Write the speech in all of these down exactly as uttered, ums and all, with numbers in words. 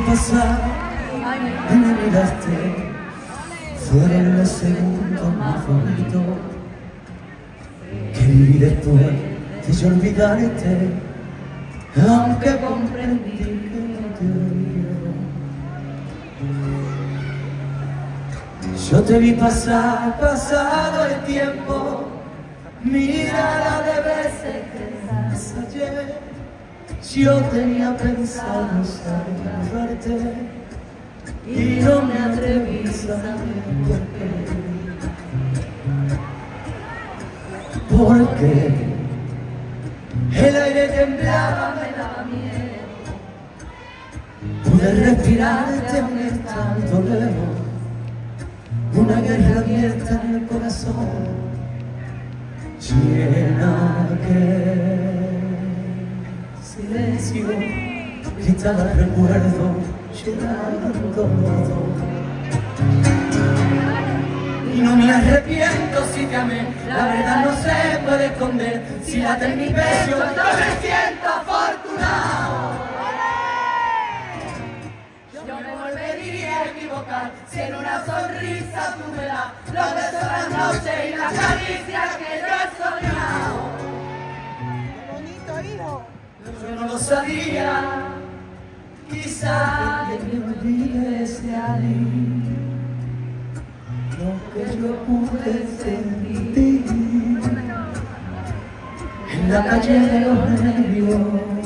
pasar y me miraste, fueron los segundos más bonitos que viví después de yo olvidarte, aunque comprendí que no te olvido. Yo te vi pasar, pasado el tiempo, mira la de veces que ensayé. Yo tenía pensado salvarte y no me atreví a saber por qué. Porque el aire temblaba, me daba miedo. Pude respirarte aún estando lejos. Una guerra abierta en el corazón, llena que silencio, gritaba el recuerdo, llorando todo. Y no me arrepiento si te amé, la verdad no se puede esconder. Si late en mi pecho, yo me siento afortunado. Yo me volvería a equivocar si en una sonrisa tú me das los besos de la noche y las caricias que yo he soñado. ¡Qué bonito, hijo! Yo no lo sabía, quizá que me olvides de ahí lo que yo pude sentir en la calle de los nervios.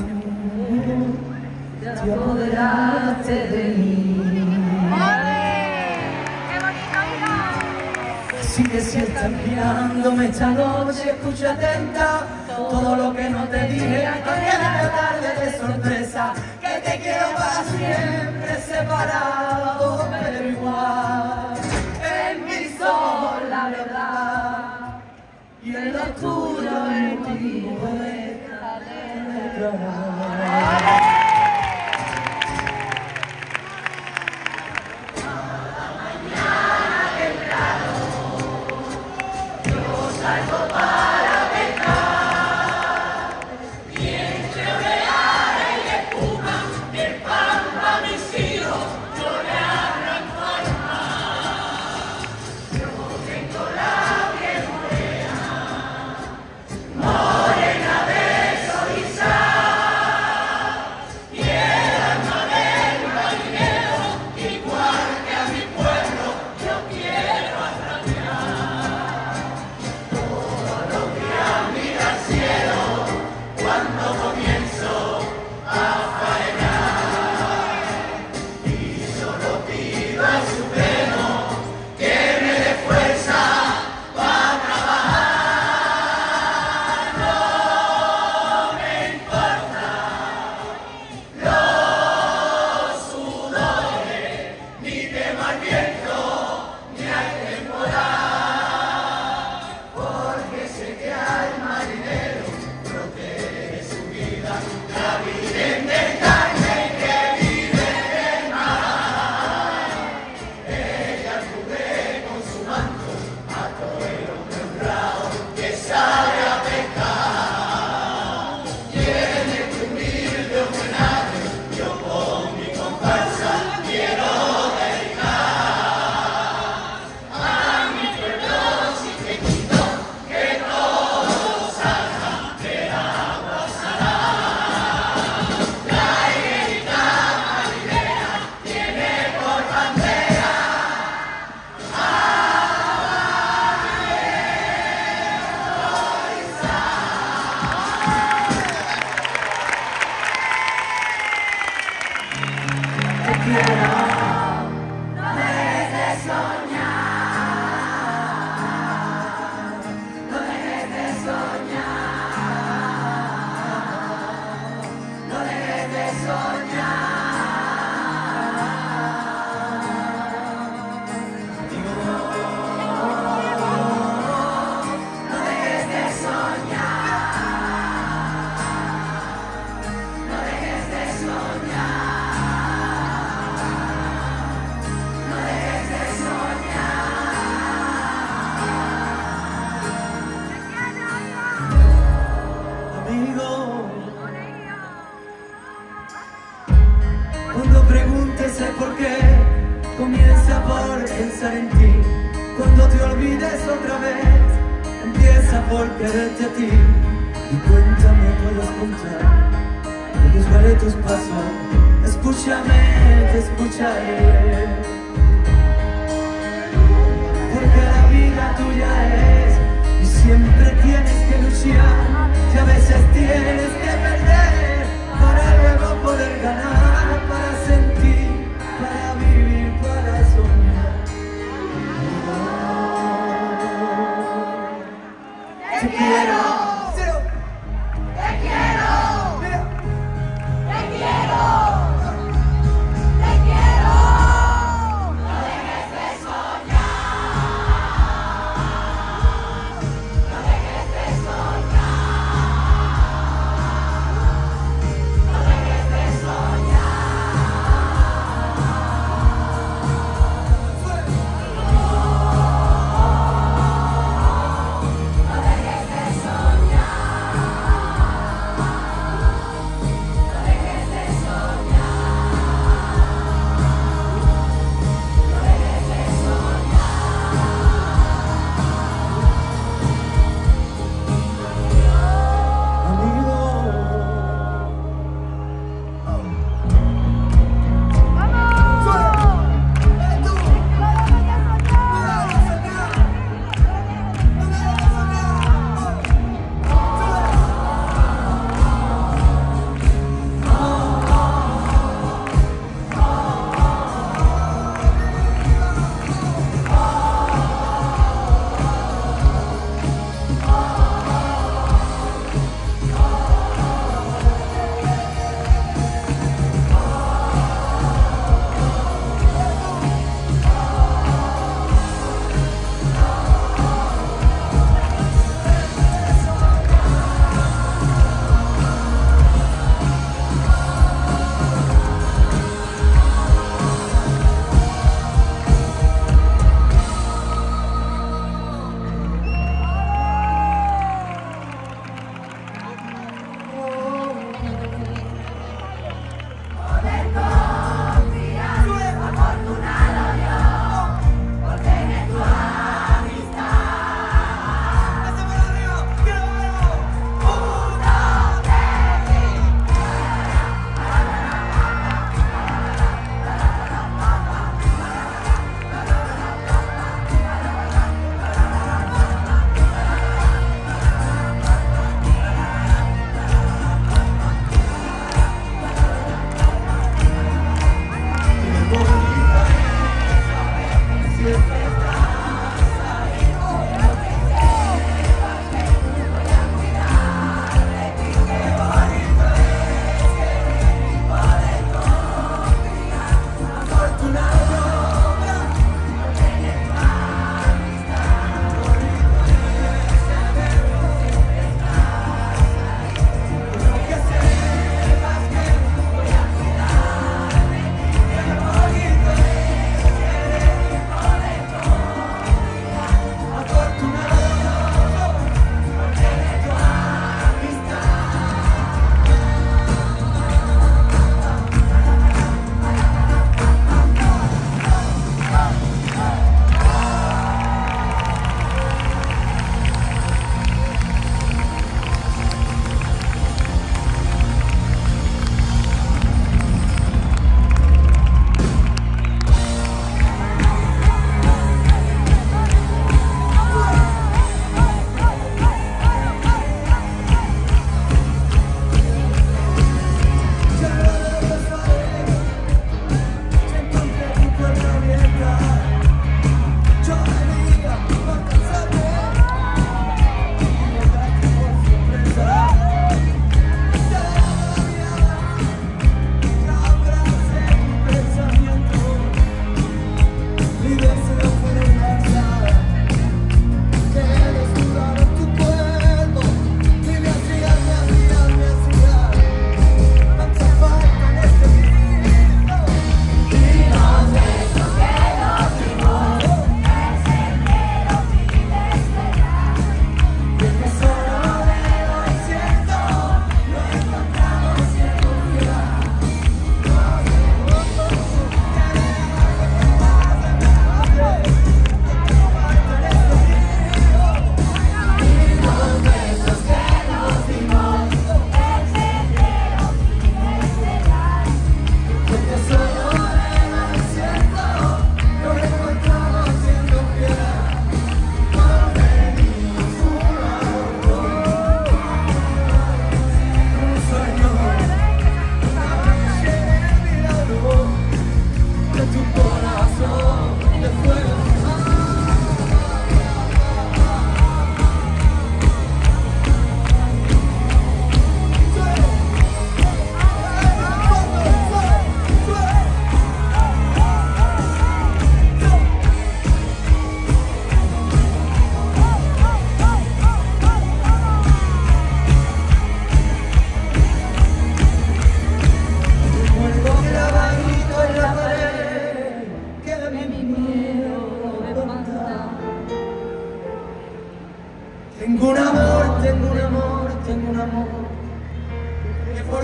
Te apoderaste de mí. Así que si estás mirándome esta noche, escucha atenta todo lo que no te dije ayer en la tarde de sorpresa. Que te quiero para siempre separado, pero igual. En mi sol la verdad y en lo oscuro el motivo de esta letra. Soñar. por pensar en ti. Cuando te olvides otra vez, empieza por quererte a ti. Y cuéntame, puedes contar, no juzgaré tus pasos. Escúchame, te escucharé. Porque la vida tuya es, y siempre tienes que luchar. Y a veces tienes que perder para luego poder ganar, para sentir, para vivir, para soñar. Oh, te quiero. Soñar.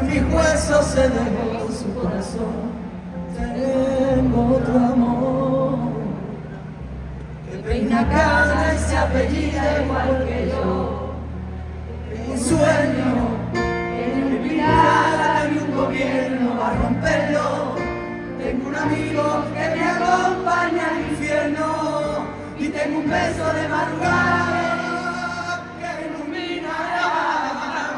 mis huesos se dejó su corazón. Tengo otro amor que peina cana y se apellida igual que yo. Un sueño que no inspirara ni un gobierno a romperlo. Tengo un amigo que me acompaña al infierno y tengo un beso de madrugada que ilumina la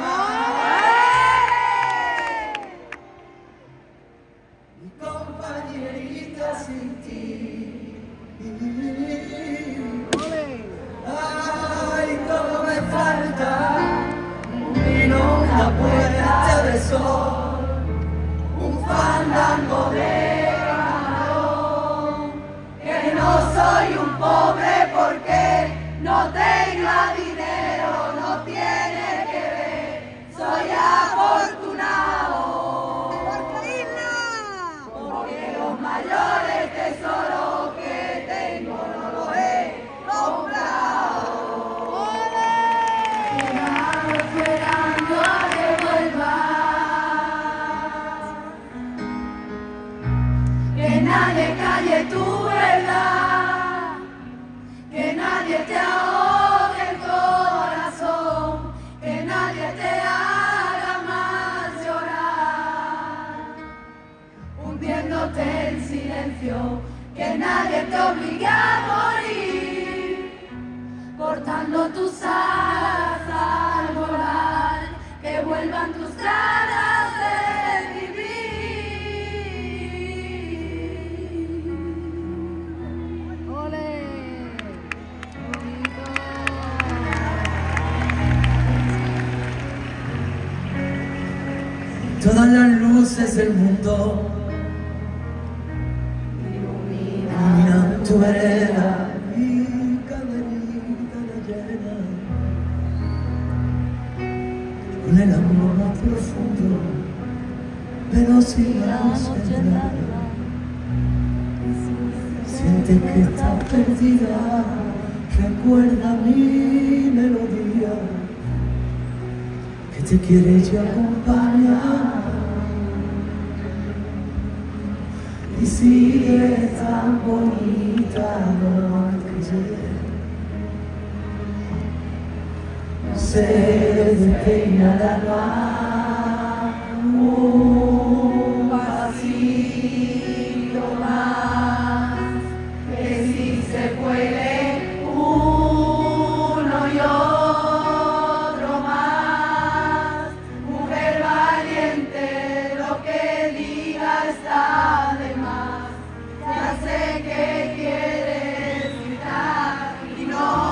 mi compañerita sin ti. Ay, todo me falta, un vino, una puerta de sol, un fandango de camarón, que no soy un pobre porque no tenga dinero, no tiene que ver, soy afortunado, porque los mayores tesoros que tengo no los he comprado. Esperando a que vuelvas, que nadie calle tu verdad, que nadie te ahogue el corazón, que nadie te haga más llorar, hundiéndote en silencio, que nadie te obligue a morir, cortando tus alas al volar, que vuelvan tus ganas de vivir. Todas las luces del mundo iluminan tu vereda y cadenita la llena con el amor más profundo, pero si la noche es larga, siente que estás perdida, recuerda mi melodía, que te quiere y acompaña, y sigue tan bonita como ayer. No se despeinará un pasito más, que si se puede uno y otro más. Mujer valiente, lo que diga está de más. Ya sé que quieres gritar y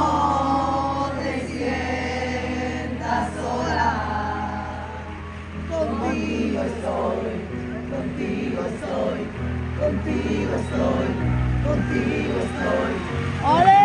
no te sientas sola. Contigo estoy, contigo estoy, contigo estoy, contigo estoy. ¡Ole!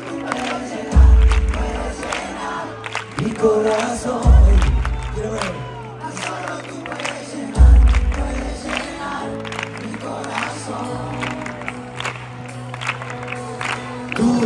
Mi corazón, quiero ver.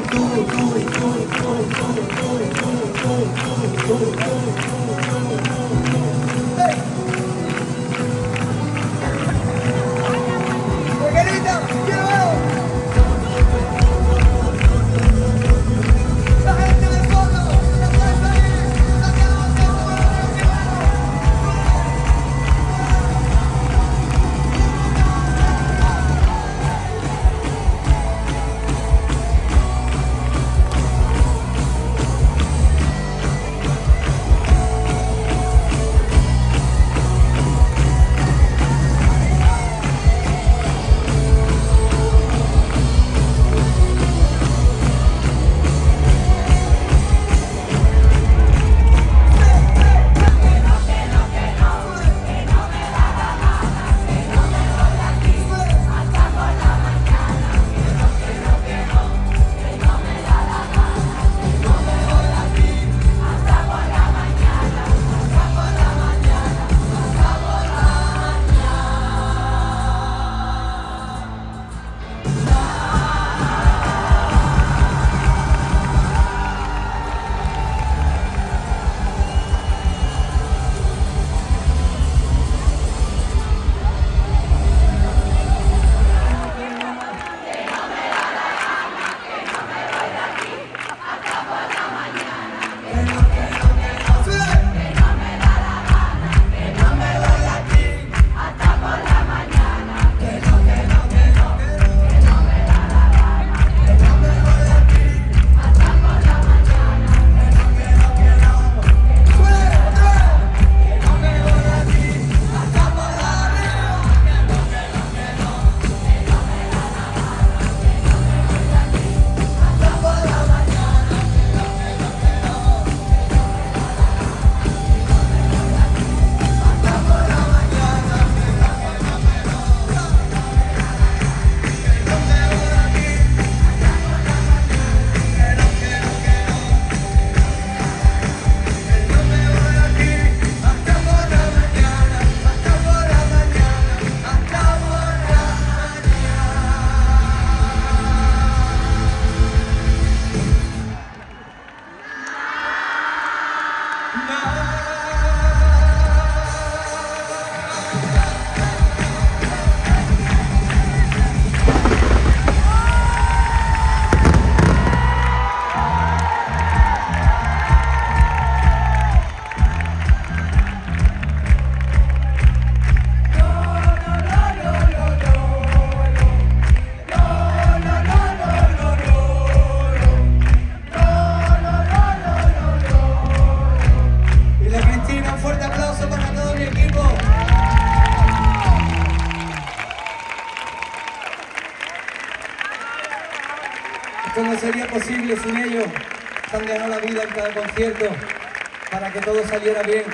Esto no sería posible sin ellos. Se han ganado la vida en cada concierto para que todo saliera bien.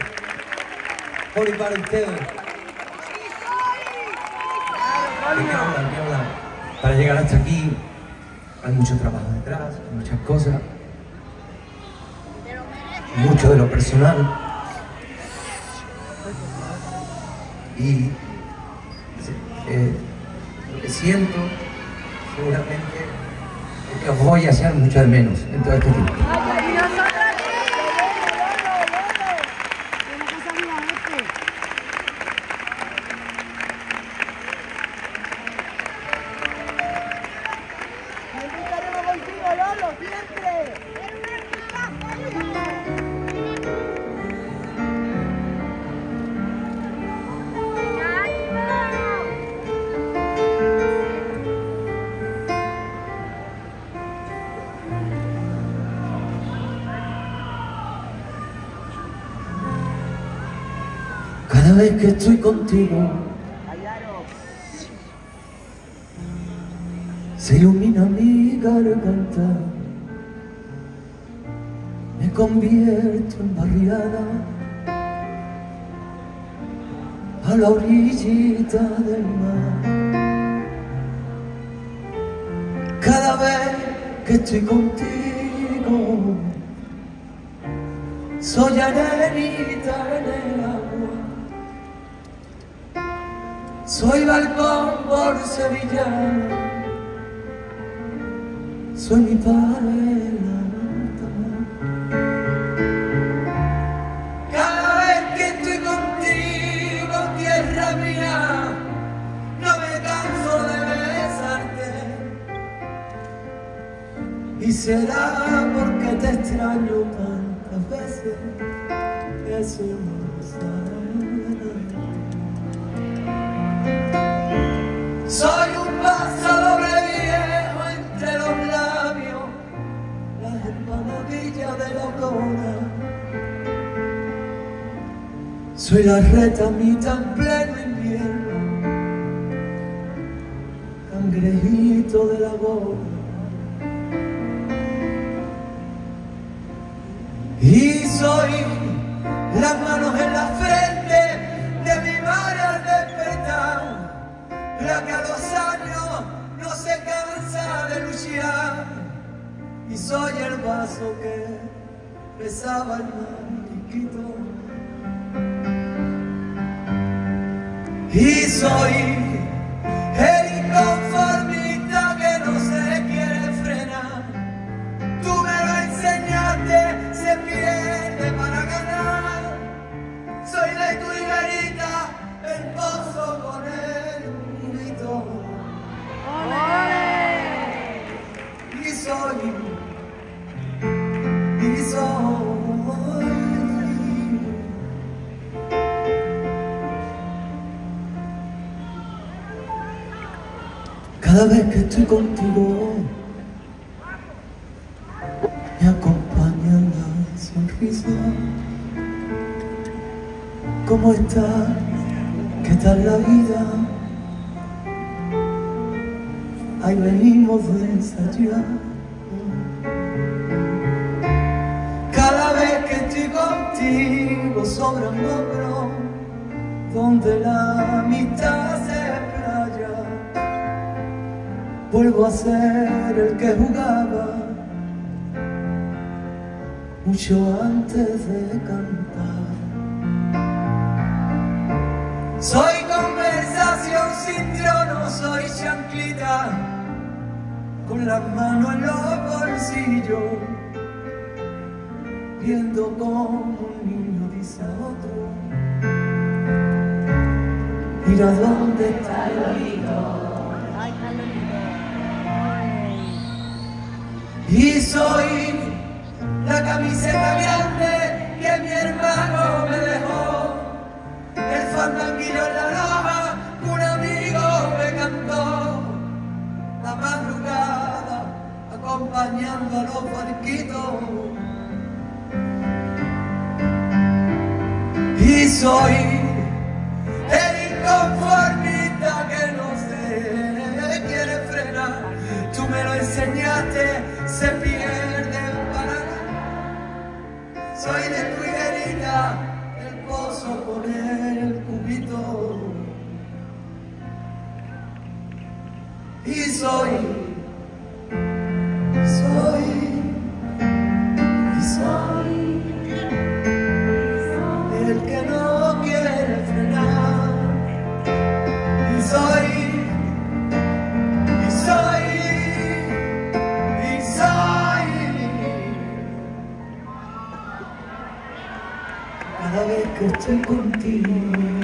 Por y para ustedes. ¿De qué hablan? ¿Qué hablan? Para llegar hasta aquí hay mucho trabajo detrás, muchas cosas. Mucho de lo personal. Y eh, lo que siento, seguramente, es que os voy a echar mucho de menos en todo este tiempo. Cada vez que estoy contigo se ilumina mi garganta, me convierto en barriada a la orillita del mar. Cada vez que estoy contigo soy arenita en el agua. Soy balcón por sevillano, soy mi padre. Cada vez que estoy contigo, tierra mía, no me canso de besarte. Y será porque te extraño tantas veces, eso no lo sabes. Soy un pasador viejo entre los labios, las empanadillas de la aurora. Soy la retamita en pleno invierno, cangrejito de la boda. Y soy las manos en la frente de mi madre al despertar, la que a los años no se cansa de luchar. Y soy el vaso que besaba el mariquito. Y soy el inconformista que no se quiere frenar. Tú me lo enseñaste, se pierde para ganar. Soy de tu higuerita, el pozo con el murito. Y soy, y soy. Cada vez que estoy contigo, me acompaña la sonrisa. ¿Cómo estás? ¿Qué tal la vida? Ahí venimos de ensayar. Cada vez que estoy contigo sobra un hombro donde la amistad se playa. Vuelvo a ser el que jugaba mucho antes de cantar. Soy conversación sin trono, soy chanclita con las manos en los bolsillos, viendo como un niño dice a otro: mira dónde está el oído. Y soy la camiseta grande que mi hermano me dejó, el fandanguillo en la loja que un amigo me cantó, la madrugada acompañando a los barquitos. Y soy el inconformista que no se quiere frenar. Tú me lo enseñaste, se pierde para ganar. Soy de tu higuerita, el pozo con el cubito. Y soy, soy, y soy el que no quiere frenar. Y soy, y soy, y soy. Cada vez que estoy contigo,